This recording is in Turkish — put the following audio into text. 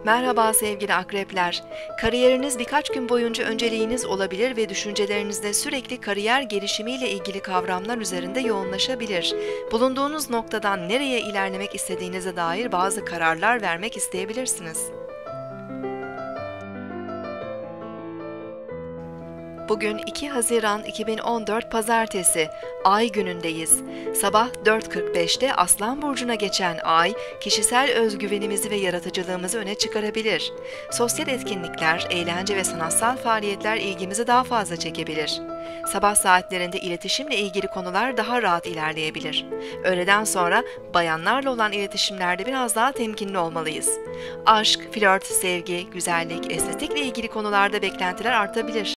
Merhaba sevgili akrepler. Kariyeriniz birkaç gün boyunca önceliğiniz olabilir ve düşüncelerinizde sürekli kariyer gelişimiyle ilgili kavramlar üzerinde yoğunlaşabilir. Bulunduğunuz noktadan nereye ilerlemek istediğinize dair bazı kararlar vermek isteyebilirsiniz. Bugün 2 Haziran 2014 Pazartesi, Ay günündeyiz. Sabah 4.45'te Aslan Burcu'na geçen Ay, kişisel özgüvenimizi ve yaratıcılığımızı öne çıkarabilir. Sosyal etkinlikler, eğlence ve sanatsal faaliyetler ilgimizi daha fazla çekebilir. Sabah saatlerinde iletişimle ilgili konular daha rahat ilerleyebilir. Öğleden sonra bayanlarla olan iletişimlerde biraz daha temkinli olmalıyız. Aşk, flört, sevgi, güzellik, estetikle ilgili konularda beklentiler artabilir.